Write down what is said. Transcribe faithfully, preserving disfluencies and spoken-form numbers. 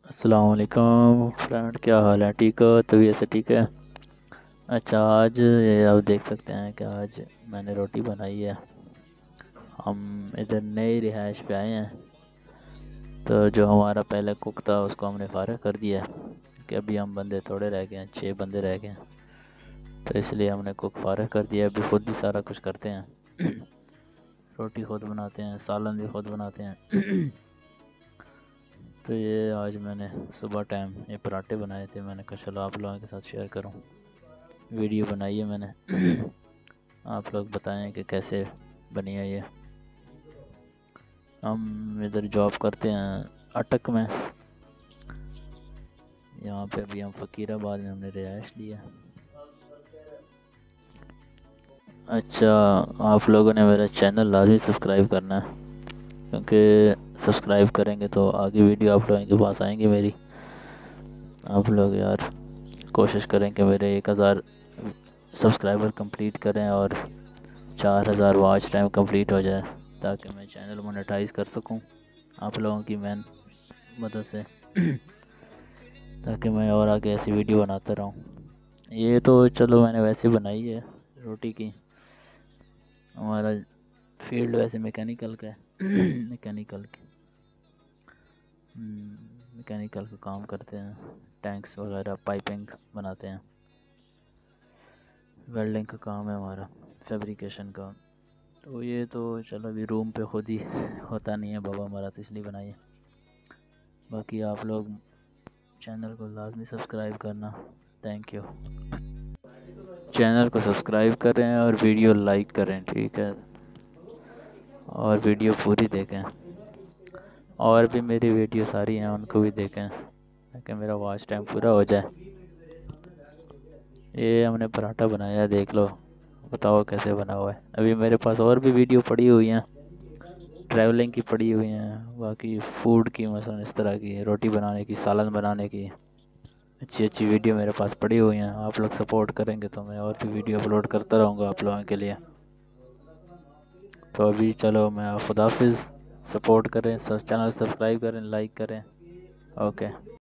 السلام علیکم فرینڈ، کیا حال ہے؟ ٹھیک ہو؟ طبیعت سے ٹھیک ہے؟ اچھا، آج یہ آپ دیکھ سکتے ہیں کہ آج میں نے روٹی بنائی ہے۔ ہم ادھر نئی رہائش پہ آئے ہیں، تو جو ہمارا پہلے کک تھا اس کو ہم نے فارغ کر دیا ہے کہ ابھی ہم بندے تھوڑے رہ گئے ہیں، چھ بندے رہ گئے ہیں، تو اس لیے ہم نے کک فارغ کر دیا۔ ابھی خود بھی سارا کچھ کرتے ہیں، روٹی خود بناتے ہیں، سالن بھی خود بناتے ہیں۔ تو یہ آج میں نے صبح ٹائم یہ پراٹھے بنائے تھے، میں نے کہا چلو آپ لوگوں کے ساتھ شیئر کروں۔ ویڈیو بنائی ہے میں نے، آپ لوگ بتائیں کہ کیسے بنی ہے یہ۔ ہم ادھر جاب کرتے ہیں اٹک میں، یہاں پہ ابھی ہم فقیر آباد میں ہم نے رہائش لی ہے۔ اچھا، آپ لوگوں نے میرا چینل لازمی سبسکرائب کرنا ہے، کیونکہ سبسکرائب کریں گے تو آگے ویڈیو آپ لوگوں کے پاس آئیں گے میری۔ آپ لوگ یار کوشش کریں کہ میرے ایک ہزار سبسکرائبر کمپلیٹ کریں اور چار ہزار واچ ٹائم کمپلیٹ ہو جائے، تاکہ میں چینل مونیٹائز کر سکوں آپ لوگوں کی مین مدد سے، تاکہ میں اور آگے ایسی ویڈیو بناتا رہوں۔ یہ تو چلو میں نے ویسے بنائی ہے روٹی کی۔ ہمارا فیلڈ ویسے میکینیکل کا ہے، میکینیکل کی میکینیکل کا کام کرتے ہیں، ٹینکس وغیرہ پائپنگ بناتے ہیں، ویلڈنگ کا کام ہے ہمارا، فیبریکیشن کا۔ تو یہ تو چلو ابھی روم پہ خود ہی ہوتا نہیں ہے، بابا ہمارا تو اس لیے بنائی ہے۔ باقی آپ لوگ چینل کو لازمی سبسکرائب کرنا، تھینک یو۔ چینل کو سبسکرائب کریں اور ویڈیو لائک کریں، ٹھیک ہے؟ اور ویڈیو پوری دیکھیں، اور بھی میری ویڈیو ساری ہیں ان کو بھی دیکھیں، تاکہ میرا واچ ٹائم پورا ہو جائے۔ یہ ہم نے پراٹھا بنایا ہے، دیکھ لو، بتاؤ کیسے بنا ہوا ہے۔ ابھی میرے پاس اور بھی ویڈیو پڑی ہوئی ہیں، ٹریولنگ کی پڑی ہوئی ہیں، باقی فوڈ کی، مثلا اس طرح کی روٹی بنانے کی، سالن بنانے کی اچھی اچھی ویڈیو میرے پاس پڑی ہوئی ہیں۔ آپ لوگ سپورٹ کریں گے تو میں اور بھی ویڈیو اپلوڈ کرتا رہوں گا آپ لوگوں کے لیے۔ تو ابھی چلو میں خدا حافظ، سپورٹ کریں، چینل سبسکرائب کریں، لائک کریں، اوکے۔